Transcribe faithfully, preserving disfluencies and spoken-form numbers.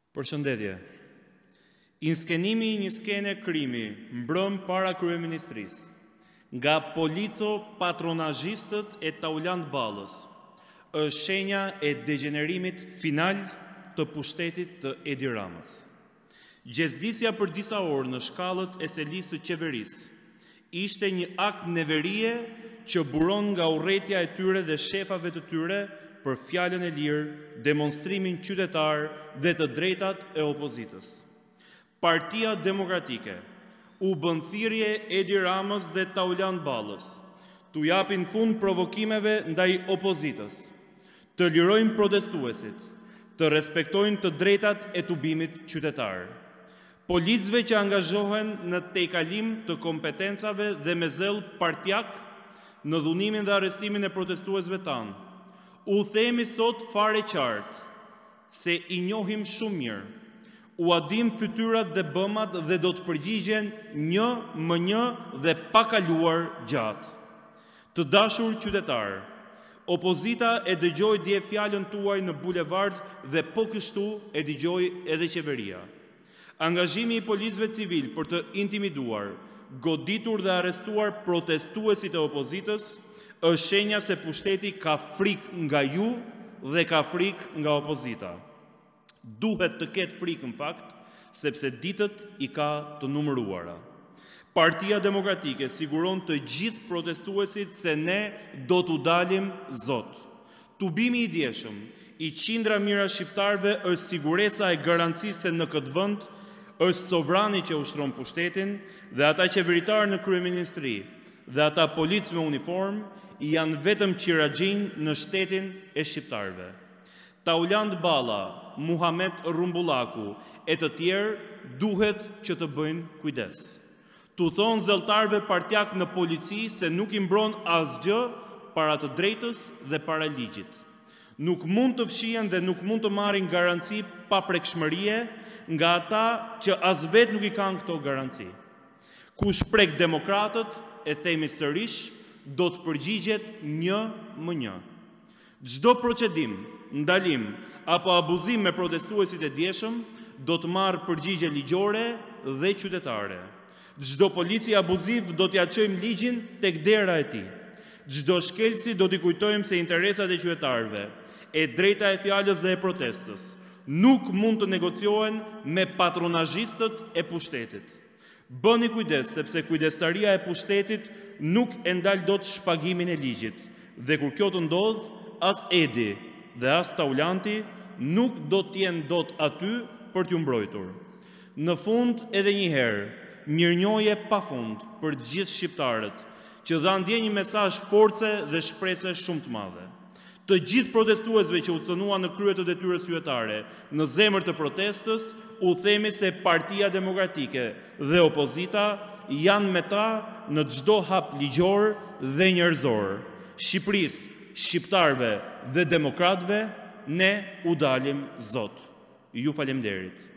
Përshëndetje. Inskenimi i një skene krimi mbrëm para kryeministrisë nga polico patronazhistët e Taulant Ballës është shenja e degenerimit final të pushtetit të Edi Ramës. Gjesdisja për disa orë në shkallët e selisë së qeverisë ishte një akt neverie që buron nga urrëtia e tyre dhe shefave të tyre për fjalën e lirë, demonstrimin qytetar dhe të drejtat e opozitës. Partia Demokratike u bën thirrje Edi Ramës dhe Taulant Ballës t'u japin fund provokimeve ndaj opozitës, të lirojnë protestuesit, të respektojnë të drejtat e tubimit qytetar. Policëve që angazhohen në tejkalim të kompetencave dhe me zell partjak në dhunimin dhe arrestimin e protestuesve tanë, u themi sot fare qartë se i njohim shumë mirë, u adim fytyrat dhe bëmat dhe do të përgjigjen një më një dhe pa kaluar gjatë. Të dashur qytetar, opozita e dëgjoi dje fjalën tuaj në bulevard dhe po kështu e dëgjoi edhe qeveria. Angazhimi i policëve civil për të intimiduar, goditur dhe arrestuar protestuesit e opozitës është shenja se pushteti ka frikë nga ju dhe ka frikë nga opozita. Duhet të ketë frikë në fakt, sepse ditët i ka të numëruara. Partia Demokratike siguron të gjithë protestuesit se ne do t'u dalim zot. Tubimi i djeshëm i qindra mijëra shqiptarëve është siguresa e garancisë se në këtë vend është sovrani që ushtron pushtetin dhe ata qeveritarë në kryeministri dhe ata policë me uniform janë vetëm qiraxhin në shtetin e shqiptarëve. Taulant Balla, Muhamet Rumbullaku e të tjerë duhet që të bëjnë kujdes. Tu thonë zelltarëve partjak në polici se nuk i mbron asgjë para të drejtës dhe para ligjit. Nuk mund të fshihen dhe nuk mund të marrin garanci pa prekshmërie nga ata që as vetë nuk i kanë këto garanci. Kush prek demokratët, e themi sërish, do të përgjigjet një më një. Çdo procedim, ndalim apo abuzim me protestuesit e djeshëm do të marrë përgjigje ligjore dhe qytetare. Çdo polici abuziv do t'ia çojmë ligjin tek dera e tij. Çdo shkelci do t'i kujtojmë se interesat e qytetarëve, e drejta e fjalës dhe e protestës nuk mund të negociohen me patronazhistët e pushtetit. Bëni kujdes sepse kujdestaria e pushtetit nuk e ndal dot shpagimin e ligjit dhe kur kjo të ndodh, as Edi dhe as Taulanti nuk do të jenë dot aty për t'ju mbrojtur. Në fund edhe një herë, mirënjohje pafund për të gjithë shqiptarët që dhanë dje një mesazh force dhe shprese shumë të madhe. Të gjithë protestuesve që u cënuan në krye të detyrës qytetare në zemër të protestës, u themi se Partia Demokratike dhe opozita janë me ta në çdo hap ligjor dhe njerëzor. Shqipërisë, shqiptarëve dhe demokratëve ne u dalim zot. Ju faleminderit.